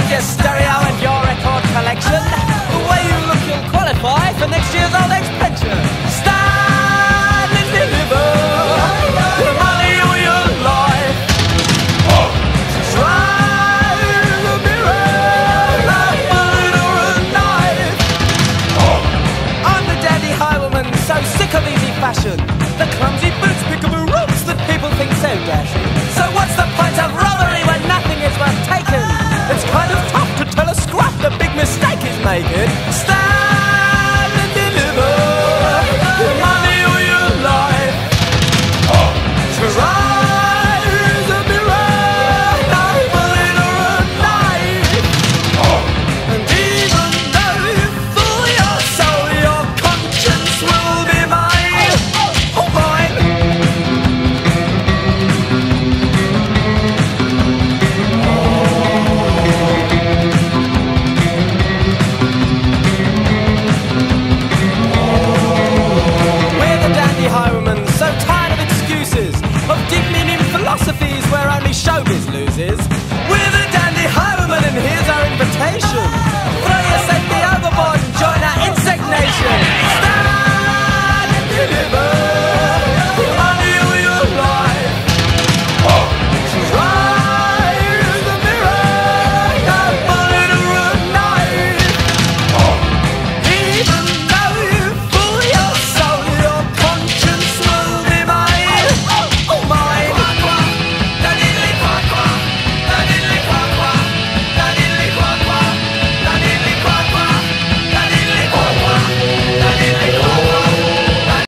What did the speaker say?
with your stereo and your record collection. The way you look, you'll qualify for next year's old age pension. Stand and deliver your money or your life. Try the mirror, a bullet or a knife. I'm the dandy highwayman, so sick of easy fashion. The clumsy boots, peekaboo roots that people think so dashing. So what's the point of robbery when nothing is worth taking? It's kind of tough to tell a scrap the big mistake is making. Stand